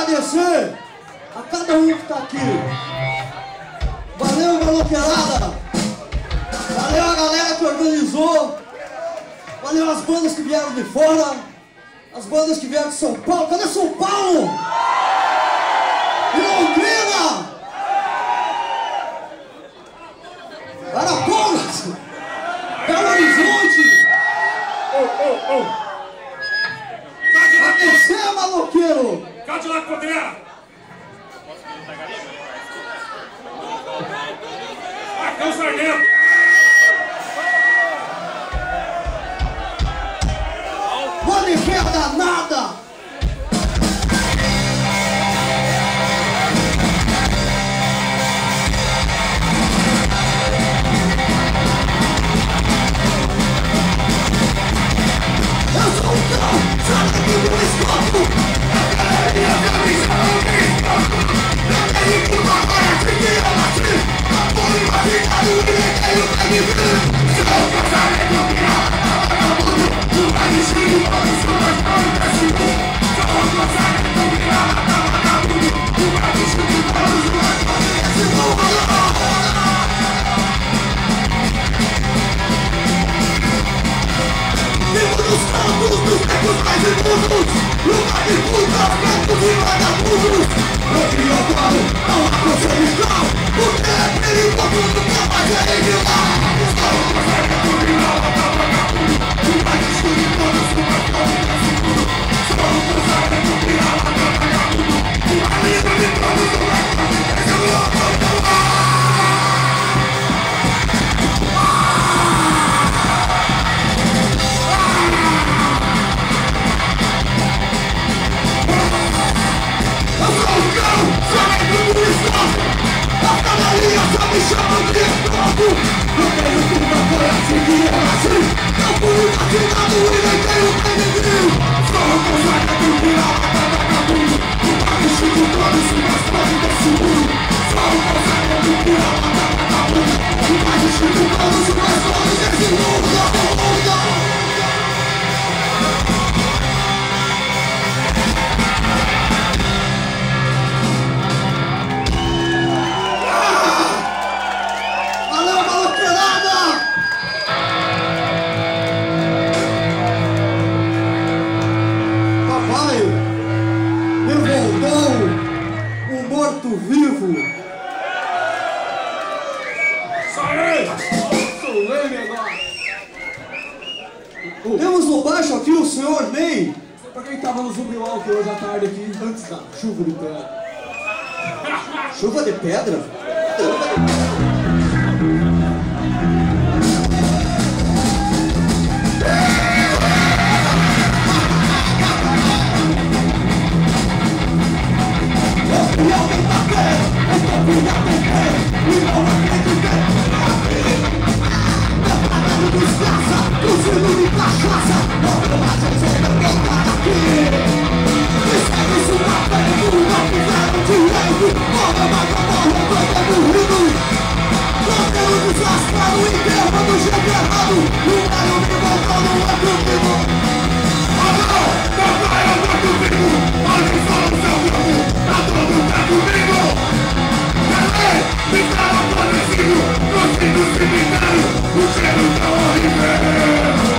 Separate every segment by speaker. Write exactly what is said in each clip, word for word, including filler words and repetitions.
Speaker 1: agradecer a cada um que está aqui. Valeu, maloqueirada. Valeu a galera que organizou. Valeu as bandas que vieram de fora. As bandas que vieram de São Paulo. Cadê São Paulo? E Londrina? Arapongas? Belo Horizonte?
Speaker 2: Ô, ô, ô!
Speaker 1: Você é maloqueiro!
Speaker 2: Cadillac Poder! Aqui é o Sargento!
Speaker 1: Mano e ferro danada! Eu sou um cão, sai daqui do escopo! Eu quero ir a camisa, eu me escopo! Eu tenho que matar a gente e eu nasci! Eu vou imaginar o que eu tenho me ver! Sou um casamento pirata, vagabundo! O magicínio, todos os meus nomes crescidos! Sou um casamento pirata, vagabundo! O magicínio, todos os meus nomes crescidos! Vivo nos campos, nos becos mais imundos, lugar de putas, brancos e vagabundos. Eu crio agora, não há prosseguição, porque é perigoso, nunca mais é revelar. Estou no projeto criminal, vagabundo, o magistro de todos os meus nomes é seguro. Sou no projeto criminal, vagabundo, o magistro de todos os meus nomes é seguro. A canarinha só me chama de escroto. Eu tenho tudo foi assim que eu nasci. Não fui vacinado e nem tenho pedigree. Sou um cosaca do pirata, vagabundo. O magistro de todos os meus nomes é seguro. Sou um cosaca do pirata, vagabundo. O magistro de todos os meus nomes é seguro. Vivo!
Speaker 2: Sai!
Speaker 1: Sou eu, negócio! Temos no baixo aqui o senhor Ney. Pra quem tava no Zumbi Walk hoje à tarde aqui, antes da chuva de pedra. Chuva de pedra? Chuva de pedra? E alguém tá vendo, eu tô cuidando de quem, e não acreditei na vida. Meu padrão desgraça, cozido de cachaça, não tem mais receita voltar aqui. Escreve isso na frente, não fizeram direito, morre mais eu morro, eu tô morrido. Roteiro desastrado, enterrando gente errado, o velho me voltando é comigo. Alô, papai, eu tô comigo, hoje sou o seu grupo. Tá todo mundo comigo! Belém, me estava fornecido no fim do cemitério, o cheiro tá horrível!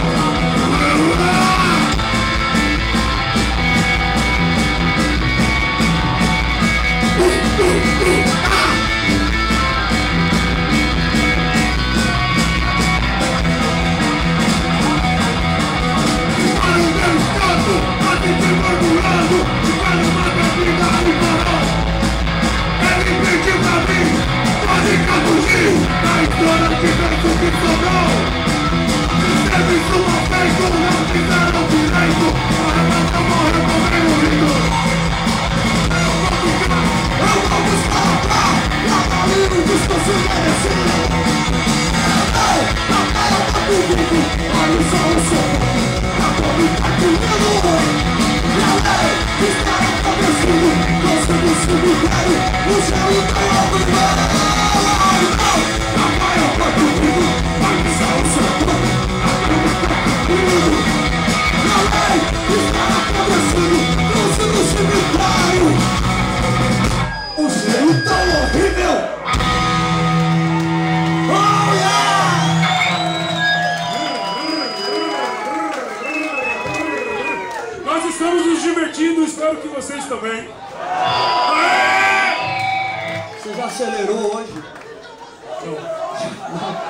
Speaker 1: Para o meu estado, a gente murmurando, e para uma briga e parar. Ele pediu pra mim, pode fugir, na história de vento que sobrou. O serviço mal feito, não fizeram direito, para matar morre com reunido. Eu vou buscar, eu vou buscar a pá, nada livre dos que se mereciam. Ei, papai, eu tô comigo, olha só o seu nome, a fome tá comendo. Está acontecendo, gosto do cemitério, o céu tá horrível. Papai, eu tô comigo, olha só o seu nome, a fome tá comendo. Está acontecendo, gosto do cemitério.
Speaker 2: espero que vocês também.
Speaker 1: Você já acelerou hoje?
Speaker 2: Não.